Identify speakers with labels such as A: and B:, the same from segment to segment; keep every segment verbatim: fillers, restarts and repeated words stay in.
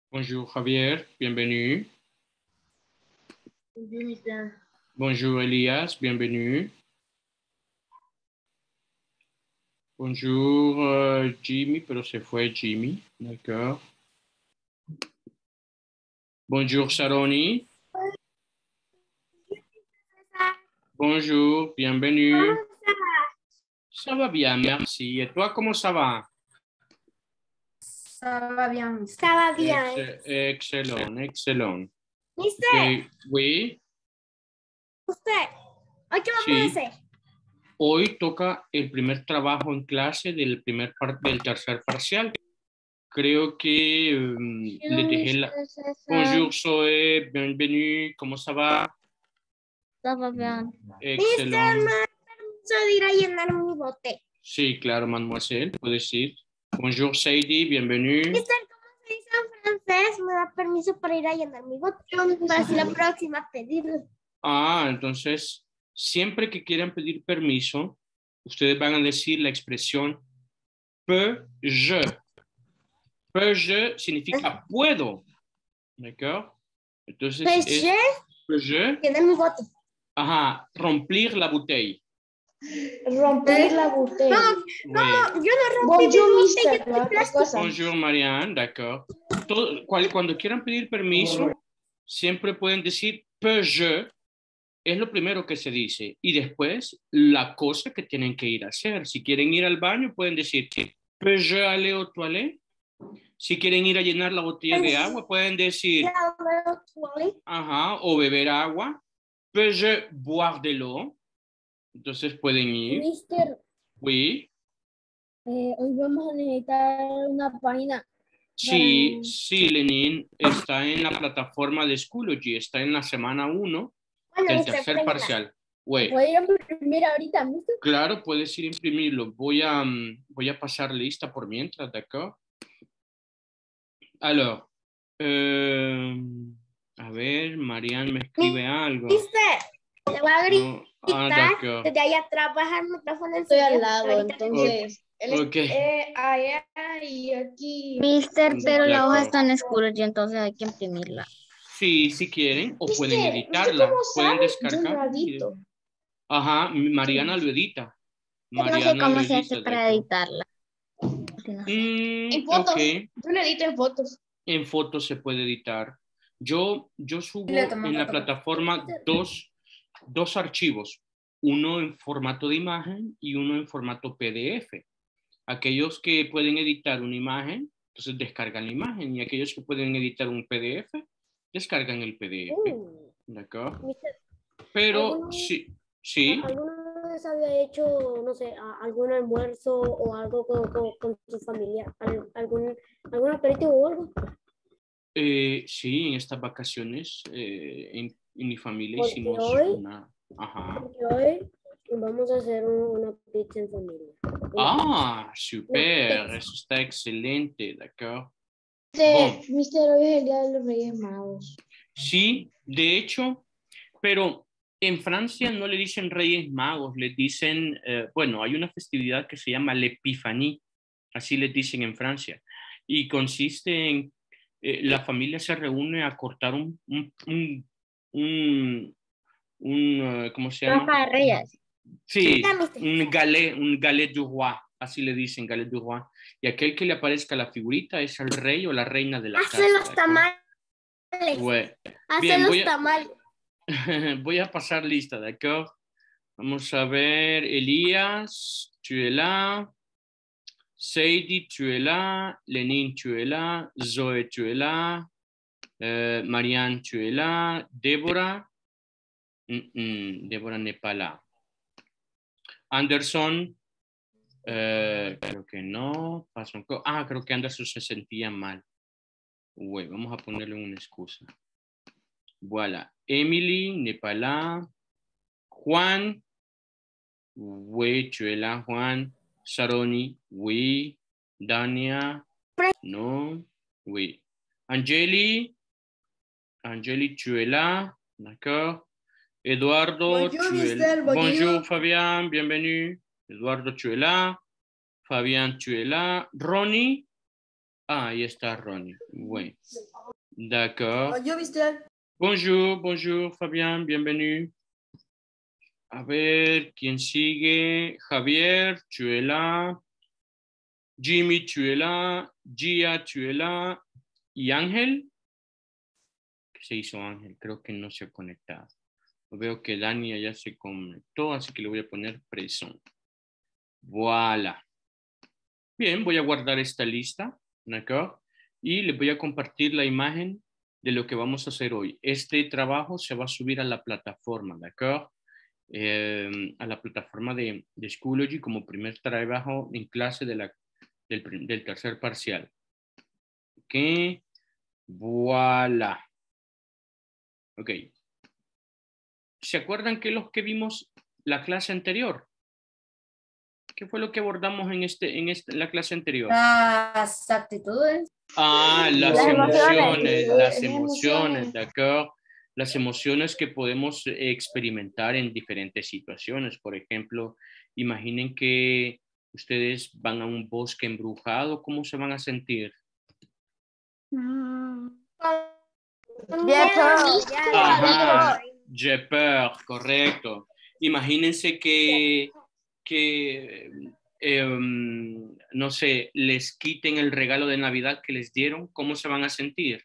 A: Bonjour Javier, bienvenue.
B: Bonjour, mister.
A: Bonjour Elias, bienvenue. Bonjour euh, Jimmy, pero se fue Jimmy, d'accord. Bonjour Saroni. Bonjour, bienvenue. Ça va bien, merci. Et toi, comment ça va?
B: Ça va bien.
C: Ça va bien.
A: Ex- excellent, excellent.
C: Mister,
A: Okay. Oui,
C: usted, ¿hoy qué vamos
A: sí.
C: a hacer?
A: Hoy toca el primer trabajo en clase del primer par- del tercer parcial. Creo que um, le dejé la... Bonjour Zoé, bienvenue, ¿cómo ça va?
B: Ça va bien.
A: Excellent.
C: Mister, permiso de ir a llenar mi bote.
A: Sí, claro, mademoiselle, puedes ir. Bonjour Sadie, bienvenue.
C: Mister, ¿cómo se dice en francés? Me da permiso para ir a llenar mi bote. Para si la próxima pedirlo.
A: Ah, entonces, siempre que quieran pedir permiso, ustedes van a decir la expresión peux je. Peux je significa puedo. ¿D'accord? Entonces,
C: Pues
A: es
C: je,
A: peux je,
C: llenar mi bote.
A: ajá, remplir la botella.
D: Romper la botella.
C: No,
A: Oui.
C: no, yo no rompí
D: Bonjour,
C: mi
D: mister.
C: botella de
D: La otra
C: plástico.
D: cosa.
A: Bonjour Marianne, d'accord. Todo- cual- Cuando quieran pedir permiso, siempre pueden decir peux je, es lo primero que se dice, y después la cosa que tienen que ir a hacer. Si quieren ir al baño, pueden decir peux je aller aux toilettes. Si quieren ir a llenar la botella de agua, pueden decir
C: Ya veo tu boli.
A: ajá, o beber agua. Peux je boire de l'eau. Entonces pueden ir.
D: Mister,
A: Oui.
D: eh, hoy vamos a necesitar una página.
A: Sí,
D: Para-
A: sí, Lenin está en la plataforma de Schoology, está en la semana uno
C: Bueno,
A: del
C: mister,
A: tercer
C: puede llenar.
A: parcial. Güey,
D: ¿Puede ir a imprimir ahorita, mister?
A: claro, puedes ir a imprimirlo. Voy a, mm, voy a pasar lista por mientras, d'accord? Alors, euh, a ver, Marianne me escribe algo.
C: Mister, te voy a gritar.
A: No, ah, d'accord.
C: Desde allá atrás baja el micrófono
D: Estoy
C: encendido,
D: al lado,
C: ahorita te-
D: entonces. Él es-
A: Ok.
D: eh, allá y aquí.
B: Mister, pero la hoja
A: D'accord.
B: está en Schoology, entonces hay que imprimirla.
A: Sí, si quieren, o
D: Mister,
A: pueden
D: ¿usted
A: editarla,
D: cómo
A: pueden
D: sabe?
A: descargar.
D: Yo no edito.
A: Ajá, Mariana lo edita.
B: No sé
A: Mariana
B: cómo
A: lo
B: se hace
A: edita,
B: para
A: d'accord.
B: editarla. Sí, no sé.
A: Mm,
D: En fotos.
A: ok,
D: Yo lo edito en fotos.
A: en fotos se puede editar. Yo, yo subo
D: Le tomo
A: en la
D: foto.
A: plataforma dos, dos archivos, uno en formato de imagen y uno en formato P D F. Aquellos que pueden editar una imagen, entonces descargan la imagen, y aquellos que pueden editar un P D F, descargan el P D F.
C: Uh,
A: ¿D'accord?
C: mister,
A: Pero
C: ¿Alguno-
A: sí, sí.
C: ¿alguna vez había hecho, no sé, a- algún almuerzo o algo con, con, con su familia? Al- ¿Algún, algún aperitivo o algo?
A: Eh, sí, en estas vacaciones eh, en, en mi familia
C: Porque
A: hicimos
C: hoy-
A: una... Ajá.
C: Porque hoy vamos a hacer un- una pizza en familia. Una
A: Ah, super, eso está excelente, d'accord.
D: Mister,
A: Bon,
D: mister, hoy es el día de los Reyes Magos.
A: sí, de hecho, pero en Francia no le dicen Reyes Magos, le dicen, eh, bueno, hay una festividad que se llama l'Epiphanie, así les dicen en Francia, y consiste en, eh, la familia se reúne a cortar un, un, un, un, un, eh, ¿cómo se llama?
B: Roja de Reyes.
A: Sí,
C: Ya, mister.
A: un galet, un galet du roi, así le dicen, galet du roi. Y aquel que le aparezca la figurita es el rey o la reina de la casa.
C: Hacen los
A: ¿d'accord?
C: tamales.
A: Ouais.
C: Hacen
A: Bien,
C: los
A: voy a-
C: tamales.
A: Voy a pasar lista, d'accord? Vamos a ver, Elías, tu es là. Sadie, tu es là. Lénine, tu es là. Zoé, tu es là. Euh, Marianne, tu es là. Débora. Mm, mm, Débora n'est pas là. Anderson, eh, creo que no. Pasó un co- ah, creo que Anderson se sentía mal. Uy, vamos a ponerle una excusa. Voilà. Emily, n'est pas là. Juan, oui, tu es là, Juan. Saroni, oui. Dania, no, oui. Angeli, Angeli, tu es là, d'accord. Eduardo,
D: Bonjour,
A: tu es
D: mister,
A: là.
D: bonjour.
A: Bonjour, Fabián, bienvenue. Eduardo, tu es là. Fabián, tu es là. Ronnie, Ah, ahí está Ronnie. Oui. D'accord.
E: Bonjour, mister.
A: Bonjour, bonjour, Fabien, bienvenue. A ver, ¿quién sigue? Javier, tu es là. Jimmy, tu es là. Gia, tu es là. ¿Y Ángel? ¿Qué se hizo Ángel? Creo que no se ha conectado. Veo que Dani ya se conectó, así que le voy a poner presión. Voilà. Bien, voy a guardar esta lista, ¿d'accord? Y les voy a compartir la imagen de lo que vamos a hacer hoy. Este trabajo se va a subir a la plataforma, ¿d'accord? Eh, a la plataforma de, de Schoology como primer trabajo en clase de la, del, del tercer parcial. Ok, voilà. Ok. ¿Se acuerdan que los que vimos la clase anterior? ¿Qué fue lo que abordamos en, este, en este, la clase anterior?
E: Las actitudes.
A: Ah, las,
B: Las
A: emociones,
B: emociones.
A: las emociones, ¿de acuerdo? Las emociones que podemos experimentar en diferentes situaciones. Por ejemplo, imaginen que ustedes van a un bosque embrujado, ¿cómo se van a sentir? Ajá, j'ai peur, correcto. Imagínense que, que eh, no sé, les quiten el regalo de Navidad que les dieron, ¿cómo se van a sentir?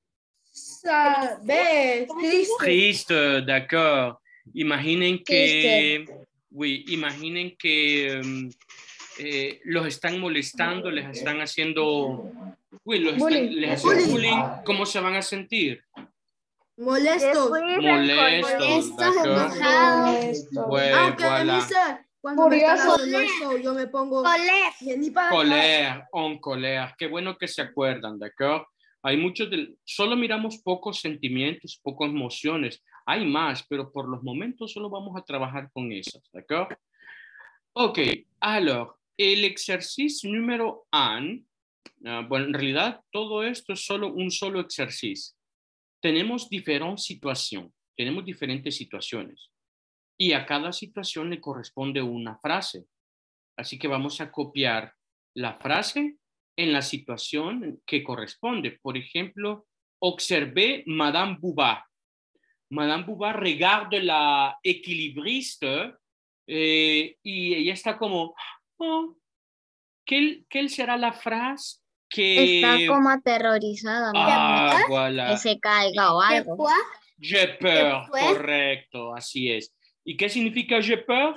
E: Saber, triste.
A: Triste, d'accord. Imaginen que, oui, imaginen que um, eh, los están molestando, les están haciendo, oui, los están, les hacen
E: Bullying.
A: bullying, ¿cómo se van a sentir?
E: Molestos.
A: Molestos, d'accord. Ouais,
E: Aunque
A: voilà.
E: mister, cuando me están haciendo eso, yo me pongo bien ni para
A: Colère, en colère. Qué bueno que se acuerdan, ¿d'accord? Hay muchos, de, solo miramos pocos sentimientos, pocas emociones. Hay más, pero por los momentos solo vamos a trabajar con esas, ¿d'accord? Ok, alors, el ejercicio número uno, uh, bueno, en realidad todo esto es solo un solo ejercicio. Tenemos diferentes situaciones, tenemos diferentes situaciones y a cada situación le corresponde una frase. Así que vamos a copiar la frase en la situación que corresponde. Por ejemplo, observé Madame Bouvard. Madame Bouvard regarde la equilibriste eh, y ella está como, oh, ¿qué, ¿qué será la frase que...
B: Está como aterrorizada.
A: Ah,
B: ¿no?
A: voilà.
B: Que se caiga o algo.
A: J'ai peur, correcto, así es. ¿Y qué significa j'ai peur?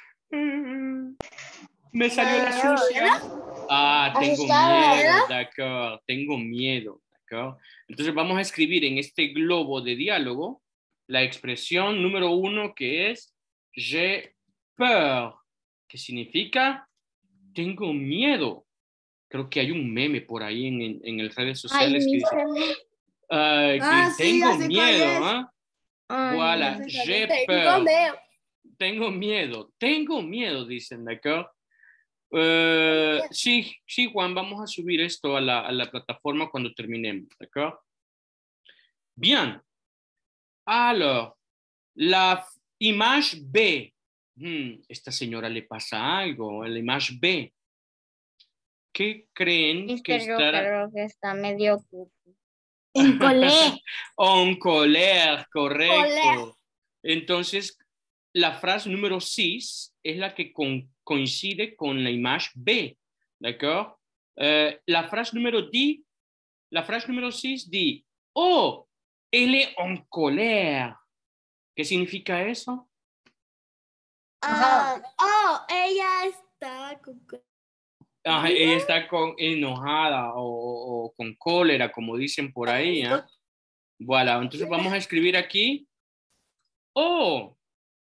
A: Me salió la sucia. Ah, tengo miedo, de acuerdo, tengo miedo, de acuerdo. Entonces vamos a escribir en este globo de diálogo la expresión número uno que es j'ai peur, que significa tengo miedo. Creo que hay un meme por ahí en, en, en las redes sociales
B: Ay,
A: que dice uh,
E: Ah, sí,
A: tengo
E: ya sé
A: miedo,
E: cuál
A: ¿eh? Voilà, j'ai peur. Tengo miedo, tengo miedo, dicen, ¿de acuerdo? Uh, sí, sí, Juan, vamos a subir esto a la, a la plataforma cuando terminemos, ¿de acuerdo? Bien. Alors, la image B. Hmm, esta señora le pasa algo, la image B. ¿Qué creen
B: Es
A: que
B: que yo
A: estará?
B: creo que está medio
C: En colé.
A: En colère, correcto. Entonces, la frase número seis es la que con, coincide con la image B, ¿d'accord? Euh, la frase número diez, la frase número seis dit, oh, elle est en colère. ¿Qué significa eso?
C: Ah, oh, ella está con...
A: Ah, ella está con, enojada o, o con cólera, como dicen por ahí. ¿eh? Voilà, entonces vamos a escribir aquí, oh,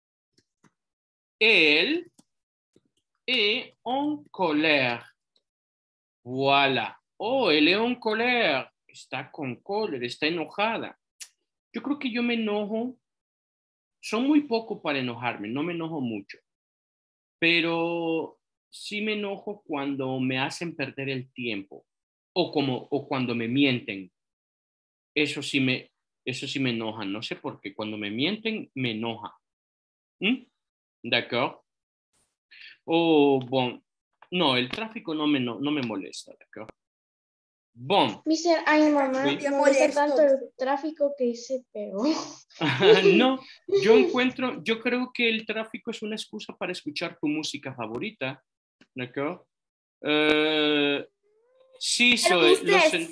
A: elle est en colère. Voilà. Oh, elle est en colère. Está con cólera, está enojada. Yo creo que yo me enojo. Son muy poco para enojarme, no me enojo mucho. Pero sí me enojo cuando me hacen perder el tiempo o, como, o cuando me mienten. Eso sí me, eso sí me enoja. No sé por qué. Cuando me mienten, me enoja. ¿Mm? D'accord? Oh, bon. No, el tráfico no me, no, no me molesta, d'accord? Bon.
C: Mister, ay, mamá,
A: Oui.
C: me molesta tanto el tráfico que hice, pero...
A: No, yo encuentro, yo creo que el tráfico es una excusa para escuchar tu música favorita, ¿de acuerdo? Uh, sí, soy,
C: Mister,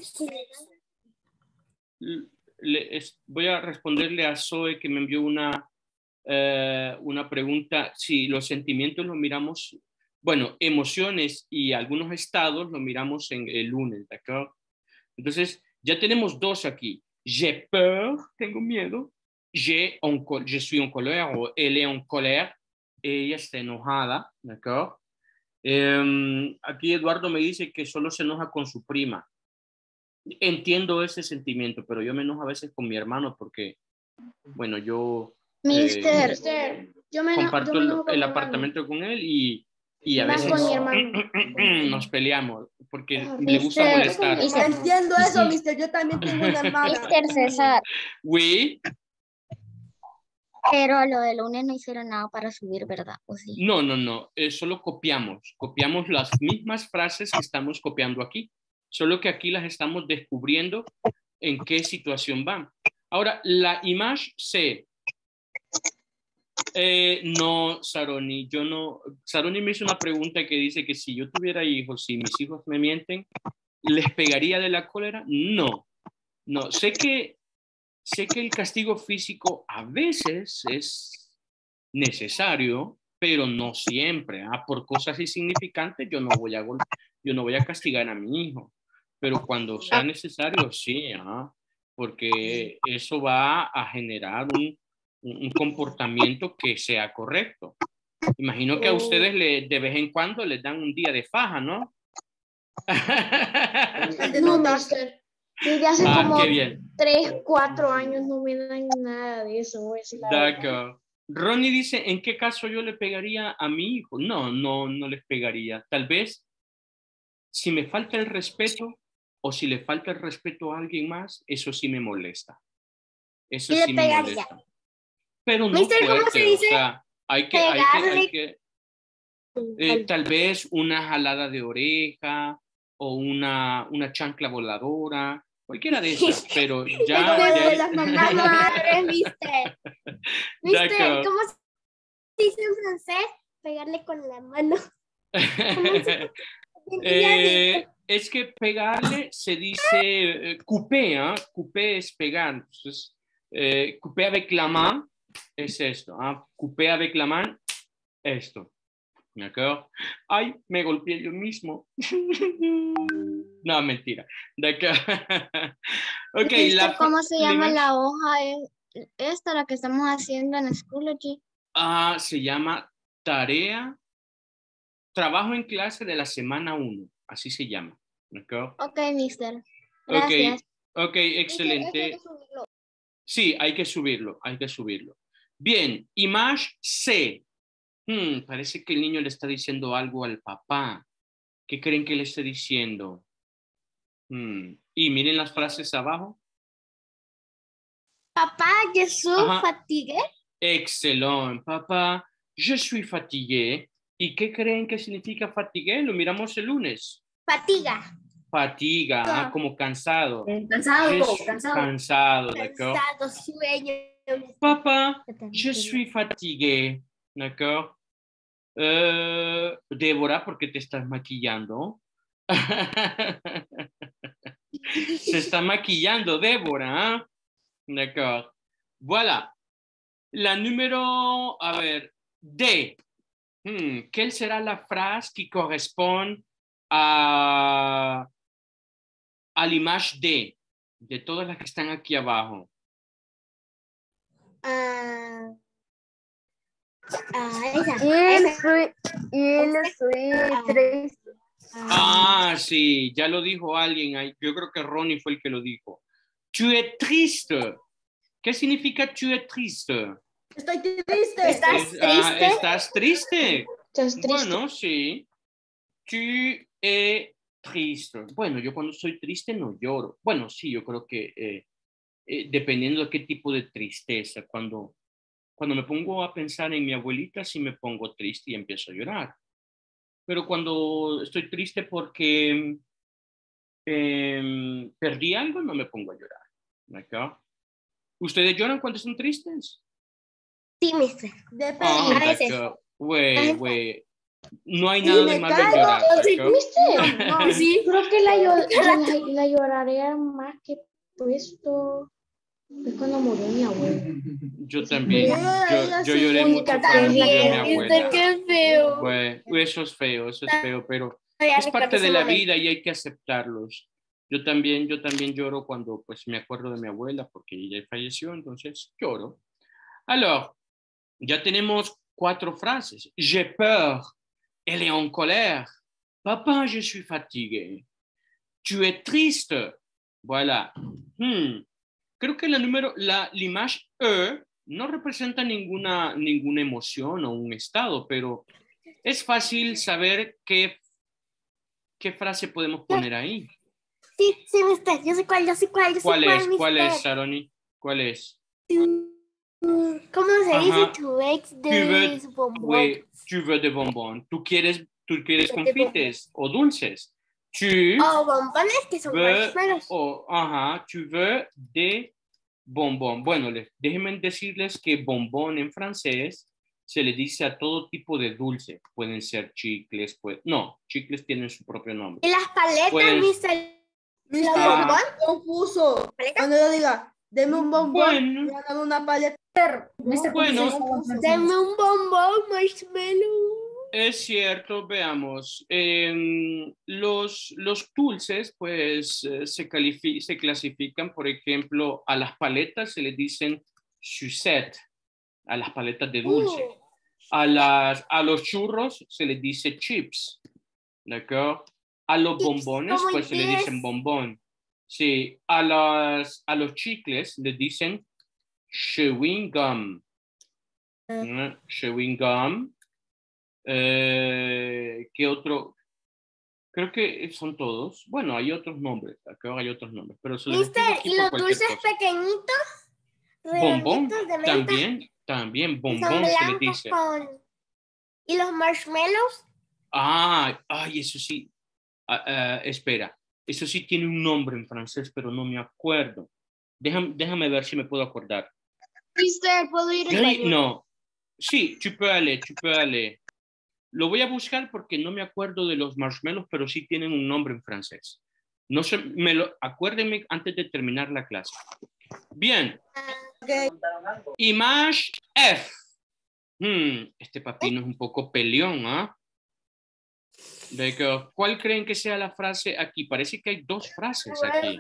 A: le, es, voy a responderle a Zoe que me envió una, uh, una pregunta. Sí, los sentimientos los miramos, bueno, emociones y algunos estados los miramos en el lunes, ¿de acuerdo? Entonces, ya tenemos dos aquí. J'ai peur, tengo miedo. J'ai en, je suis en colère o elle est en colère. Ella está enojada, ¿de acuerdo? Eh, aquí Eduardo me dice que solo se enoja con su prima. Entiendo ese sentimiento, pero yo me enojo a veces con mi hermano porque, bueno, yo
B: Mister,
A: eh,
C: yo me,
A: comparto
C: yo me
A: el,
C: enojo con
A: el
C: mi
A: apartamento con él y, y a
C: Más
A: veces
C: con mi hermano.
A: nos peleamos porque
C: Ah,
A: le gusta
B: Mister,
A: molestar.
B: Mister,
E: Entiendo eso,
B: Sí.
E: mister. Yo también tengo una hermana.
B: Mister César,
A: Oui.
B: pero lo del lunes no hicieron nada para subir, ¿verdad? ¿O sí?
A: No, no, no, eh, solo copiamos, copiamos las mismas frases que estamos copiando aquí, solo que aquí las estamos descubriendo en qué situación van. Ahora, la image C. Eh, no, Saroni, yo no, Saroni me hizo una pregunta que dice que si yo tuviera hijos, si mis hijos me mienten, ¿les pegaría de la cólera? No, no, sé que, sé que el castigo físico a veces es necesario, pero no siempre. ¿ah? Por cosas insignificantes yo no voy a yo no voy a castigar a mi hijo, pero cuando sea necesario sí, ¿ah? Porque eso va a generar un, un comportamiento que sea correcto. Imagino que a ustedes le, de vez en cuando les dan un día de faja, ¿no?
C: No, Mister. Desde hace
A: Ah,
C: como
A: qué bien.
C: tres, cuatro años no me dan nada de eso. Es la
A: D'accord. Ronnie dice, ¿en qué caso yo le pegaría a mi hijo? No, no, no les pegaría. Tal vez si me falta el respeto o si le falta el respeto a alguien más, eso sí me molesta. Eso
C: ¿Y
A: sí
C: le
A: me
C: pegaría?
A: molesta. Pero no
C: Mister, ¿cómo
A: fuerte,
C: se dice?
A: o sea, hay que, hay que, hay que eh, tal vez una jalada de oreja o una, una chancla voladora, cualquiera de esas, pero ya...
E: Como
A: de
E: de
A: ahí-
E: las mamás.
C: Madre, Mister. Mister,
A: D'accord.
C: ¿cómo se dice en francés? Pegarle con la mano.
A: Eh, es que pegarle se dice eh, couper, ¿eh? Couper es pegar. Entonces, eh, couper avec la main es esto. ¿eh? Couper avec la main, esto. ¿De acuerdo? Ay, me golpeé yo mismo. No, mentira. ¿De acuerdo? Ok,
B: Mister,
A: la
B: ¿cómo se
A: la
B: llama
A: image-
B: la hoja e- esta, la que estamos haciendo en Schoology?
A: Ah, se llama tarea, trabajo en clase de la semana uno. Así se llama. ¿De acuerdo?
B: Ok, Mister.
A: Ok,
B: Gracias.
A: ok, excelente. Sí, hay que subirlo, hay que subirlo. Bien, image C. Hmm, parece que el niño le está diciendo algo al papá. ¿Qué creen que le está diciendo? Hmm, y miren las frases abajo.
C: Papá, je suis
A: Ajá.
C: fatigué.
A: Excelente, papá. Je suis fatigué. ¿Y qué creen que significa fatigué? Lo miramos el lunes.
C: Fatiga.
A: Fatiga, ah, como cansado.
E: Cansado,
A: Je suis
E: cansado.
A: cansado, d'accord?
C: Cansado, sueño.
A: Papa, je suis fatigué, d'accord? Euh, Débora, ¿por qué te estás maquillando? Se está maquillando, Débora, ¿eh? D'accord. Voilà. La número, a ver, D. Hmm, ¿Quelle será la frase qui correspond a, a l'image D? De todas las que están aquí abajo.
C: Ah, ah, esa.
D: Il
C: esa.
D: suis, il suis triste.
A: Ah, sí, ya lo dijo alguien ahí. Yo creo que Ronnie fue el que lo dijo. Tu es triste. ¿Qué significa tu es triste?
E: Estoy triste.
C: ¿Estás
A: Es- ah,
C: triste?
A: ¿Estás triste?
C: ¿Estás triste?
A: Bueno, sí. Tu es triste. Bueno, yo cuando soy triste no lloro. Bueno, sí, yo creo que eh, eh, dependiendo de qué tipo de tristeza. Cuando, cuando me pongo a pensar en mi abuelita, sí me pongo triste y empiezo a llorar. Pero cuando estoy triste porque eh, perdí algo, no me pongo a llorar. ¿D'accord? ¿Ustedes lloran cuando están tristes?
C: Sí, mister.
E: Depende.
A: Ah,
C: a veces.
A: d'accord. Güey,
C: A veces.
A: güey. No hay
E: Y
A: nada
E: me
A: de malo en
E: caigo,
A: llorar.
D: Sí,
A: ¿d'accord?
D: mister.
E: No,
C: Sí.
D: Creo que la, yo, la, la lloraría más que puesto. Es cuando murió mi abuelo.
A: Yo también. Yo, yo
E: Sí,
A: lloré
E: sí,
A: mucho cuando murió mi abuela.
C: Qué feo.
A: Güey, eso es feo, eso es feo, pero
C: Ya
A: es parte
C: recuerdo ese
A: de la
C: momento.
A: vida y hay que aceptarlos. Yo también, yo también lloro cuando pues me acuerdo de mi abuela porque ella falleció, entonces lloro. Alors, ya tenemos cuatro frases. J'ai peur. Elle est en colère. Papa, je suis fatigué. Tu es triste. Voilà. Hmm. Creo que la número, la l'image E no representa ninguna, ninguna emoción o un estado, pero es fácil saber qué, qué frase podemos poner ahí.
C: Sí, sí, mister. Yo sé cuál, yo sé cuál, yo sé
A: ¿Cuál
C: cuál,
A: es?
C: mister.
A: ¿Cuál es, Saroni? ¿Cuál es?
C: ¿Cómo se
A: Ajá.
C: dice? Tu ex
A: Tu veux,
C: de bombón.
A: oui, tu veux de bonbons. ¿Tú quieres, tú quieres
C: De
A: confites o dulces? Tu
C: O bombones que son
A: veux,
C: marshmallows.
A: o, ajá, tu veux de bonbons. Bueno, les, déjenme decirles que bombón en francés se le dice a todo tipo de dulce. Pueden ser chicles, pues, no, chicles tienen su propio nombre.
C: Y las paletas,
A: Pueden-
C: mister.
E: mister,
A: Ah.
E: bombón confuso.
C: ¿Paleta?
E: Cuando yo diga, deme un bombón,
A: Bueno.
E: me dan una paleta.
D: Mister,
A: Bueno.
C: Dame un bombón marshmallow.
A: Es cierto, veamos. Eh, los, los dulces, pues, eh, se, califi- se clasifican, por ejemplo, a las paletas se les dicen sucette, a las paletas de dulce.
C: Uh.
A: A, las, a los churros se les dice chips, ¿d'accord? A los
C: Chips,
A: bombones,
C: como
A: pues, se les
C: diez.
A: dicen bombón. Sí, a, las, a los chicles les dicen chewing gum.
C: Ah.
A: ¿no? Chewing gum. Eh, ¿Qué otro? Creo que son todos. Bueno, hay otros nombres. Acá hay otros nombres. Pero se los
C: Mister,
A: explico aquí
C: ¿y
A: por
C: los
A: cualquier
C: dulces
A: cosa.
C: pequeñitos?
A: Bombón.
C: Redonditos de menta.
A: También, también.
C: Y son
A: Bombón se le
C: blancos
A: dice.
C: con... ¿Y los marshmallows?
A: Ah, ay, eso sí. Ah, ah, espera. Eso sí tiene un nombre en francés, pero no me acuerdo. Déjame, déjame ver si me puedo acordar.
B: Mister, ¿puedo ir al
A: Gris-
B: baño?
A: no. Sí, tu peux aller, tu peux aller. Lo voy a buscar porque no me acuerdo de los marshmallows, pero sí tienen un nombre en francés. No sé, me lo, acuérdenme antes de terminar la clase. Bien.
E: Okay.
A: Image F. Hmm, este papino es un poco peleón, ¿ah? ¿eh? ¿Cuál creen que sea la frase aquí? Parece que hay dos frases aquí.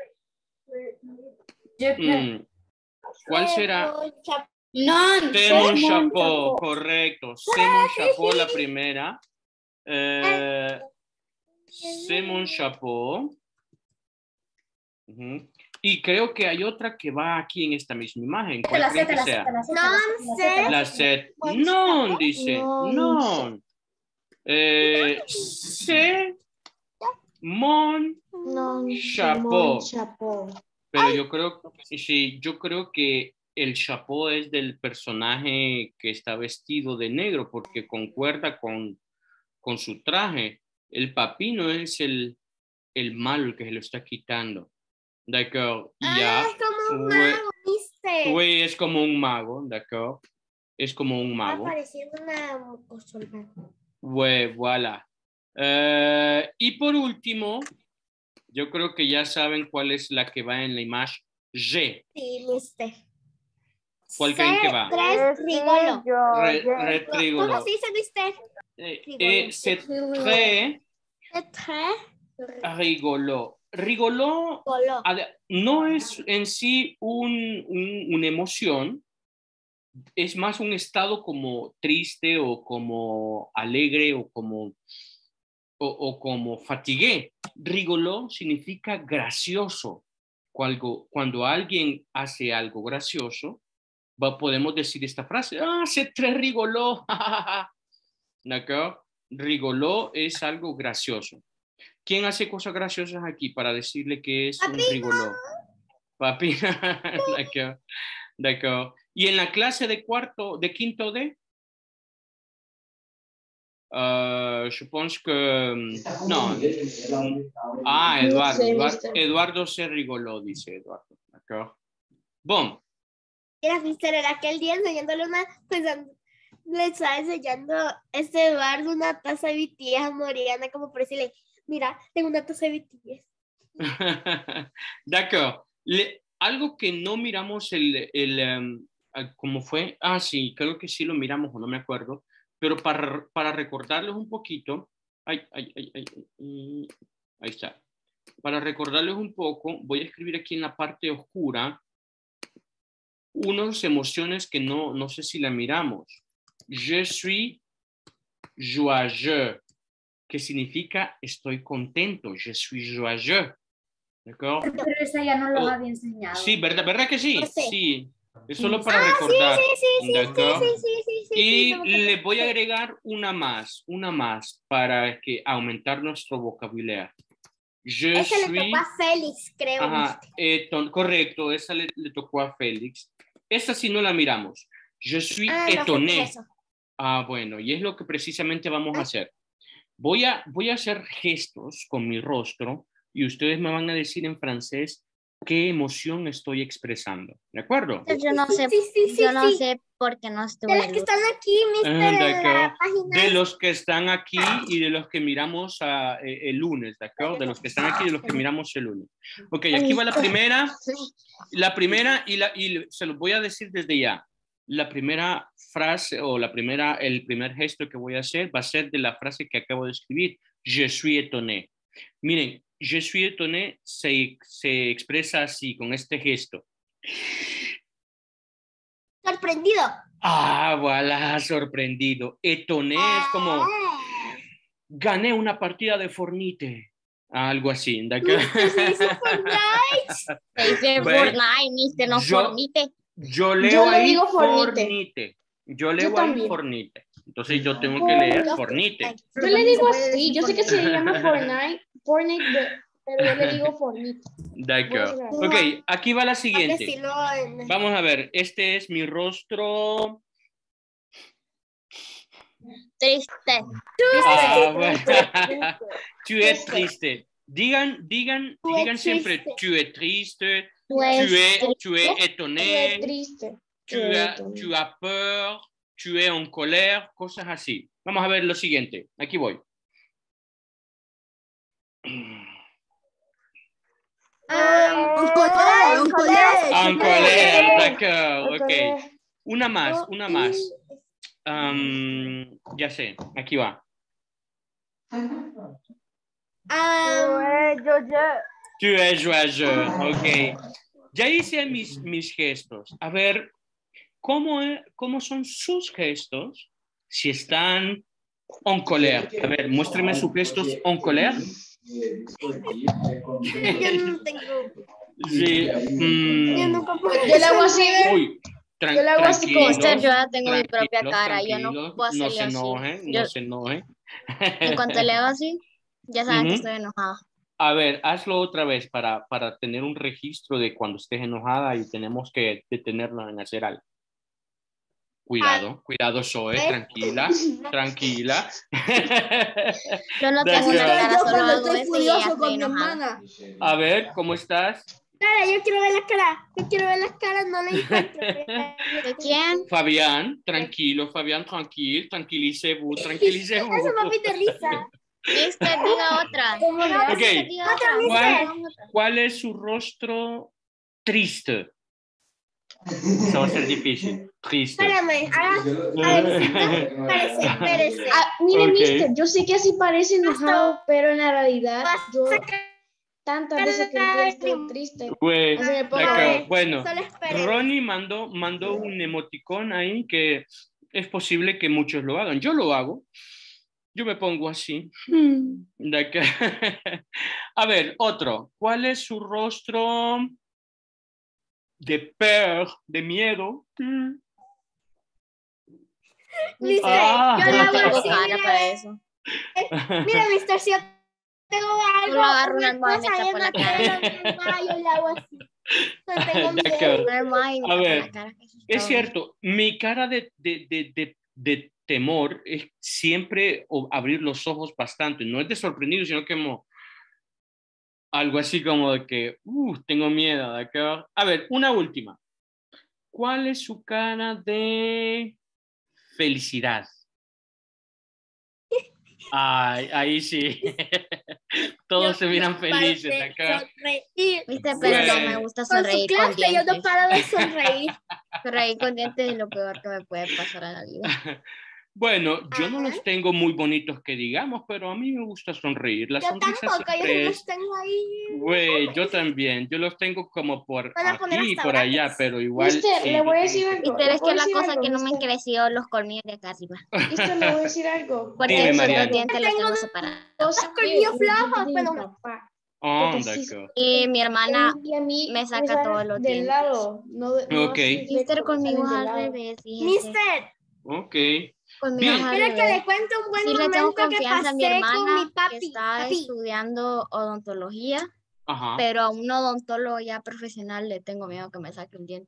A: Hmm, ¿cuál será?
D: No,
A: C'est mon chapeau, correcto. C'est mon chapeau, la primera. Eh, c'est mon chapeau. Uh-huh. Y creo que hay otra que va aquí en esta misma imagen. ¿Cuál creen que sea?
C: No sé.
A: La set. Non, dice. Non. Eh, c'est mon
D: No,
A: chapeau.
D: chapeau.
A: Pero yo creo, sí, yo creo que el chapeau es del personaje que está vestido de negro porque concuerda con, con su traje. El papino es el, el malo el que se lo está quitando. D'accord.
C: Ah,
A: Ya.
C: es como un
A: Ouais,
C: mago, mister.
A: ouais, es como un mago, d'accord. Es como un
C: Está
A: mago.
C: pareciendo una cosa.
A: Ouais, voilà. Eh, y por último, yo creo que ya saben cuál es la que va en la imagen G.
C: Sí, mister.
A: ¿Cuál creen que va?
C: Tres rigolo.
A: Re, retrígolo.
C: ¿Cómo se dice, mister?
A: Eh,
C: Rigolo.
A: eh, c'est très
C: Tres
A: rigolo. Rigolo
C: rigolo.
A: ade- no es en sí un, un- una emoción, es más un estado como triste o como alegre o como, o, o como fatigué. Rigolo significa gracioso. Cuando, cuando alguien hace algo gracioso, va- podemos decir esta frase, ah, c'est très rigolo. ¿D'accord? Rigolo es algo gracioso. ¿Quién hace cosas graciosas aquí para decirle que es un rigolo? Papi. D'accord. D'accord. Y en la clase de cuarto, de quinto D, Uh, je pense que... No. Ah, Eduardo.
D: No sé,
A: Eduardo,
D: mister.
A: Eduardo se rigoló, dice Eduardo. D'accord. Bon.
C: Mira, mister, era aquel día enseñándole una, pues, le estaba enseñando a este Eduardo una taza de B T S a Moriana, como por decirle, mira, tengo una taza de B T S.
A: D'accord. Le, algo que no miramos el, el um, ¿cómo fue? Ah, sí, creo que sí lo miramos o no me acuerdo, pero para, para recordarles un poquito, ay, ay, ay, ay, ay, ahí está. Para recordarles un poco, voy a escribir aquí en la parte oscura unas emociones que no, no sé si la miramos. Je suis joyeux, que significa estoy contento. Je suis joyeux. ¿D'accord?
F: Pero esa ya no lo
A: Oh,
F: había enseñado.
A: Sí, ¿verdad? ¿Verdad que sí?
C: No sé.
A: Sí. Es solo para
C: Ah,
A: recordar.
C: sí, sí, sí, sí,
A: ¿D'accord?
C: sí, sí, sí, sí,
A: Y
C: sí, no,
A: le voy a
C: sí.
A: agregar una más, una más, para que aumentar nuestro vocabulario. Je
C: Ese le
A: suis...
C: tocó a Félix, creo.
A: Ajá,
C: mister.
A: eton- correcto, esa le, le tocó a Félix. Esa sí no la miramos. Je suis
C: Ah, no sé qué
A: étonné.
C: es eso.
A: Ah, bueno, y es lo que precisamente vamos a hacer. Voy a, voy a hacer gestos con mi rostro y ustedes me van a decir en francés qué emoción estoy expresando. ¿De acuerdo?
B: Yo no sé,
C: Sí, sí, sí,
B: yo no
C: sí.
B: sé por qué no
C: De
B: estuve.
C: las que están aquí, mister,
A: Ah,
C: en
A: de
C: la
A: acuerdo.
C: página.
A: De los que están aquí y de los que miramos ah, eh, el lunes, ¿de acuerdo? De los que están aquí y de los que miramos el lunes. Ok, aquí va la primera. La primera, y, la, y se los voy a decir desde ya. La primera frase o la primera, el primer gesto que voy a hacer va a ser de la frase que acabo de escribir. Je suis étonné. Miren, je suis étonné se, se expresa así, con este gesto.
C: Sorprendido.
A: Ah, voilà, sorprendido. Étonné es como, gané una partida de Fornite. Algo así. ¿De acá?
C: Mister, se hizo Fortnite.
B: Se dice
A: Bueno,
B: Fortnite, mister, no
A: yo-
B: Fornite.
A: Yo leo
D: Yo le
A: ahí
D: digo Fornite.
A: Fornite. Yo leo
D: Yo
A: ahí
D: también.
A: Fornite. Entonces yo tengo que leer Fornite.
D: Yo le digo así, yo sé que se llama Fortnite, Fortnite, de- pero yo le digo Fortnite.
A: De acuerdo. Ok, aquí va la
C: Porque
A: siguiente.
C: si lo...
A: Vamos a ver, este es mi rostro.
B: Triste.
A: Ah, bueno. Tu es triste. Digan, digan,
C: Tu es
A: digan siempre
C: triste.
A: tu es triste,
B: Tu
A: tu
B: es
A: es, tu es
D: Estoy
A: étonné,
D: triste.
A: tu as, tu as peur, tu es en colère, cosas así. Vamos a ver lo siguiente. Aquí voy.
C: Ah,
E: Un colère, un colère.
A: En colère, d'accord, ok.
D: Ok.
A: Una más, una más. Um, ya sé, aquí va.
C: ah,
A: Tu es joyeux, ok. Ya hice mis, mis gestos. A ver, ¿cómo, es- ¿cómo son sus gestos si están en colère? A ver, muéstreme sus gestos en colère.
C: yo no tengo...
A: Sí. mm,
C: Yo nunca puedo...
D: Yo le hago así, ¿ve?
A: uy, tran-
D: Yo le hago así como
A: tranquilos,
B: Mister, yo ya tengo mi propia
A: tranquilos,
B: cara, yo no
A: tranquilos,
B: puedo
A: no
B: hacerle
A: se
B: así.
A: enojen,
B: Yo-
A: no se enojen.
B: En cuanto le hago así, ya saben que
A: Ujú.
B: estoy enojada.
A: A ver, hazlo otra vez para, para tener un registro de cuando estés enojada y tenemos que detenernos en hacer algo. Cuidado, cuidado, Zoe, tranquila, tranquila.
B: Yo no
A: De
B: tengo una
A: acuerdo.
B: cara,
E: Yo
B: solo
E: cuando
B: hago
E: estoy
B: esto y ya
E: furioso
B: estoy
E: con mi
B: enojada.
E: hermana.
A: A ver, ¿cómo estás?
C: Cara, yo quiero ver la cara. Yo quiero ver las caras, no la encuentro.
B: ¿De quién?
A: Fabián, tranquilo, Fabián, tranquilo, tranquilícese-vous, tranquilícese-vous.
C: Eso, papi, de risa.
B: Mister, diga otra.
A: Ok,
B: Mister, diga otra.
A: ¿cuál, cuál es su rostro triste? Eso va a ser difícil. Triste.
C: Espérame. Ah, a ver, sí, espérese, espérese.
D: Ah, mire,
A: Ok.
D: mister, yo sé que así parece enojado, pero en la realidad yo tantas veces que el día estoy triste.
A: Güey,
D: Así me pongo
A: de
D: a
A: acuerdo.
D: ver.
A: Bueno,
C: Solo espere.
A: Ronnie mandó, mandó un emoticón ahí que es posible que muchos lo hagan. Yo lo hago. Yo me pongo así. De acá. A ver, otro. ¿Cuál es su rostro de peur, de miedo?
C: Mister,
A: Ah.
C: yo
B: Yo
C: lo
B: no
C: hago
B: tengo
C: así,
B: cara
C: mira,
B: para eso.
C: mira, mister, si yo tengo algo,
B: Solo agarro
C: una
B: una almohada y me
C: cosa ahí en
B: tapo
C: la
B: la
C: cara,
B: cara.
C: mi almohada, yo le hago así. No tengo
A: De acuerdo.
C: miedo.
B: Una almohada y me
A: A
B: tapo
A: ver,
B: la cara, que eso
A: Es
B: todo.
A: cierto, mi cara de, de, de, de, de temor es siempre o- abrir los ojos bastante. No es de sorprendido, sino que como algo así como de que uh, tengo miedo. ¿De qué? A ver, una última. ¿Cuál es su cara de felicidad? Ay, ahí sí. Todos se miran felices acá.
C: Sonreír.
B: Viste, pero no me
A: Bueno.
B: gusta
C: Con su
B: sonreír con
C: clase yo
B: dientes.
C: no paro de sonreír.
B: Sonreír con dientes es lo peor que me puede pasar en la vida.
A: Bueno, yo no
C: Ajá.
A: los tengo muy bonitos que digamos, pero a mí me gusta sonreír. La
C: Yo
A: sonrisa
C: tampoco, yo
A: siempre
C: los
A: es...
C: tengo ahí.
A: Güey, yo también. Yo los tengo como por
C: Van a poner
A: aquí y
C: hasta
A: por allá,
C: grandes.
A: pero igual
D: Mister,
A: sí,
D: le
A: yo
D: voy a
A: tengo
D: decir
A: que-
D: algo.
B: Mister,
D: le
B: es
D: puedo
B: que la
D: decir
B: cosa
D: algo,
B: que no me han
D: mister.
B: crecido los colmillos de acá arriba.
D: Mister, le voy a decir algo.
B: Porque
A: Dime,
B: esos
A: Mariana.
B: dos dientes los
C: Tengo
B: tengo
C: dos-
B: separados.
D: Yo sé
C: colmillos
D: los
C: flojos,
D: dientes de mi
C: pero no.
D: papá.
A: Anda,
D: sí-
A: co-
B: Y mi hermana
D: Y a mí
B: me saca
D: salen
B: todos los
D: del
B: dientes.
D: lado, no, de- no
A: Ok.
D: así
B: Mister,
D: recto, me
B: conmigo
D: salen
B: al
D: del lado.
B: revés, fíjese.
C: Mister,
A: Ok.
B: Conmigo
A: Bien.
B: al
C: quiero que
B: revés.
C: le cuente un buen
B: Sí le tengo
C: momento que
B: confianza a mi
C: pasé con
B: hermana
C: mi
B: que
C: papi.
B: está
C: papi.
B: estudiando odontología,
A: Ajá.
B: pero a un odontólogo ya profesional le tengo miedo que me saque un diente.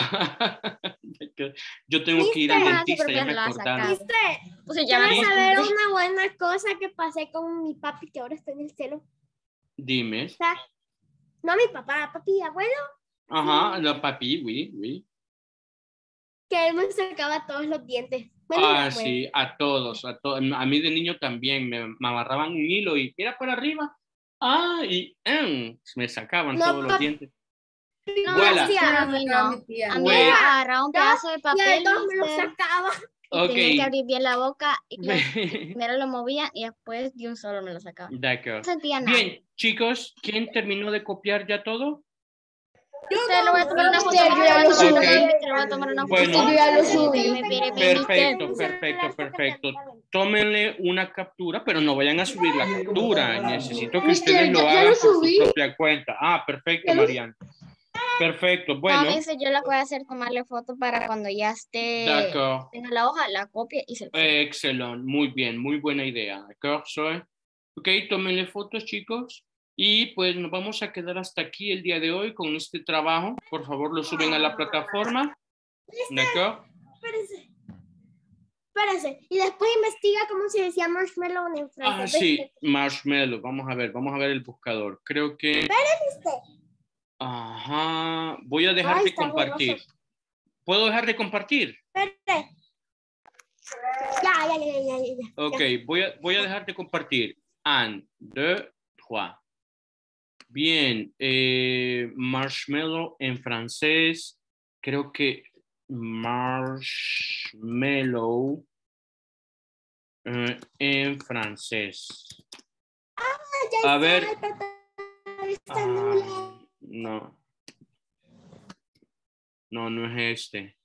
A: Yo tengo que ir al
C: Mister.
B: Ah, sí,
A: dentista,
B: porque
A: ya me
B: me lo ha
A: acordaron.
B: sacado.
C: Mister,
B: Entonces ya me
C: ¿quieres
A: Sí.
C: saber
B: acostumbré.
C: una buena cosa que pasé con mi papi que ahora está en el cielo?
A: Dime.
C: O sea, no mi papá, papi, abuelo,
A: Ajá, la papi, oui, oui.
C: que él me sacaba todos los dientes. Bueno,
A: Ah,
C: bueno.
A: sí, a todos, a todos. A mí de niño también me, me amarraban un hilo y mira para arriba. Ah, y em, me sacaban
C: No,
A: todos los
C: papi,
A: dientes.
B: No,
A: Voilà.
B: mister, a mí no. A mí
A: Güey.
B: me agarraba un pedazo de
C: Y
B: papel,
C: el dos me lo
B: mister,
C: sacaba.
B: y
A: Ok.
B: tenía que abrir bien la boca y lo- primero lo movía y después de un solo me lo sacaba. No
A: D'accord.
B: sentía nada.
A: Bien, chicos, ¿quién terminó de copiar ya todo?
B: Mister, le voy a tomar una foto,
D: Mister, yo
B: mister,
D: ya
B: le
D: lo
B: voy a tomar una
A: subí.
B: foto, mister, le voy a tomar una foto.
A: Bueno.
D: Mister, yo ya lo subí.
B: Mire, mire, mire,
A: Perfecto,
B: mister.
A: perfecto, perfecto. Tómenle una captura, pero no vayan a subir la captura. Necesito que
D: Mister,
A: ustedes lo
D: ya- ya
A: hagan
D: lo
A: por su
D: subí.
A: propia cuenta. Ah, perfecto,
D: Ya lo-
A: Mariana. Perfecto,
B: No,
A: bueno.
B: mister, yo lo que voy a hacer es tomarle foto para cuando ya esté
A: D'accord.
B: tenga la hoja, la copie y se lo
A: Eh, excelente, muy bien, muy buena idea. D'accord, Zoe? Ok, tómenle fotos, chicos. Y pues nos vamos a quedar hasta aquí el día de hoy con este trabajo. Por favor, lo suben a la plataforma. D'accord.
C: Espérese. Espérese. Y después investiga cómo se decía marshmallow en francés.
A: Ah, sí, marshmallow. Vamos a ver, vamos a ver el buscador. Creo que...
C: Espérese.
A: Ajá. Voy a dejar
C: Ay,
A: de
C: está
A: compartir.
C: borroso.
A: ¿Puedo dejar de compartir?
C: Espérate. Ya, ya, ya, ya, ya, ya.
A: Ok, voy a, voy a dejar de compartir. Un, deux, trois. Bien, eh, marshmallow en francés. Creo que marshmallow eh, en francés.
C: Ya
A: A
C: está,
A: ver.
C: el papel está
A: Ah,
C: nulo.
A: no. No, no es este.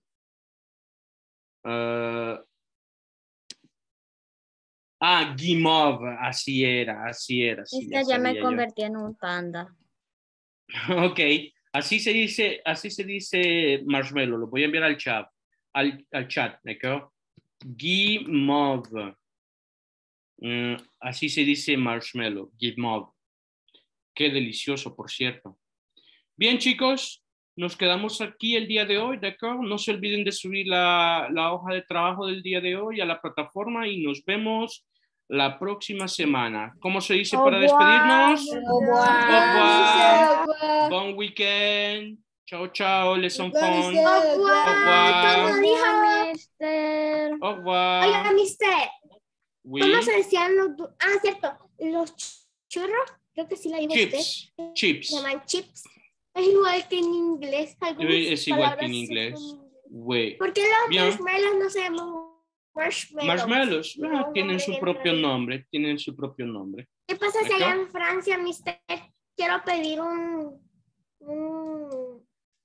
A: Ah, ah, guimauve, así era, así era. Sí,
B: Mister, ya me
A: sabía yo.
B: convertí en un panda.
A: Ok, así se dice, así se dice marshmallow. Lo voy a enviar al chat, al, al chat, ¿me quedo? Guimauve. Mm, así se dice marshmallow, guimauve. Qué delicioso, por cierto. Bien, chicos, nos quedamos aquí el día de hoy, ¿de acuerdo? No se olviden de subir la, la hoja de trabajo del día de hoy a la plataforma y nos vemos la próxima semana. ¿Cómo se dice para despedirnos? Au revoir. Bon weekend. Chao, chao, les enfants.
C: Au
A: Au revoir.
C: ¿Cómo dijo?
B: Mister.
A: Au revoir.
C: Oiga, mister.
A: Oui.
C: ¿Cómo se decían los... du- Ah, cierto. Los ch- churros. Creo que sí la dijo usted.
A: Chips. Chips.
C: Se llaman chips. Es igual que en inglés. Algunas
A: Es igual que en
C: palabras se
A: inglés.
C: son-
A: Oui.
C: ¿Por qué los
A: Bien.
C: marshmallows no se llaman marshmallows?
A: Marshmallows.
C: No,
A: Ah,
C: un
A: tienen
C: nombre
A: su
C: bien
A: propio
C: raro.
A: nombre. Tienen su propio nombre.
C: ¿Qué pasa si
A: ¿Acá?
C: allá en Francia, mister? Quiero pedir un... Un,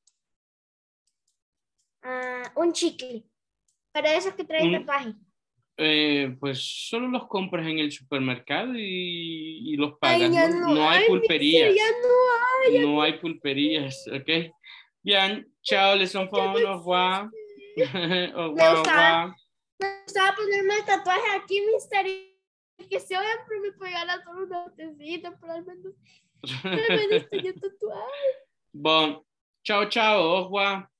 C: ah, un chicle. Pero esos que traen
A: Un-
C: tatuaje.
A: Eh, pues solo los compras en el supermercado y, y los
C: Ay,
A: pagas.
C: ya
A: no,
C: no
A: no hay
C: hay,
A: pulperías.
C: mister, ya no
A: No hay pulperías, ¿ok? Bien, chao, les enfants, au revoir. Au revoir, au
C: gustaba.
A: revoir.
C: Me gustaba ponerme el tatuaje aquí, mister. Y que siempre me pegara solo una botecita, pero al menos, al menos tenía tatuaje.
A: Bon, chao, chao, au revoir.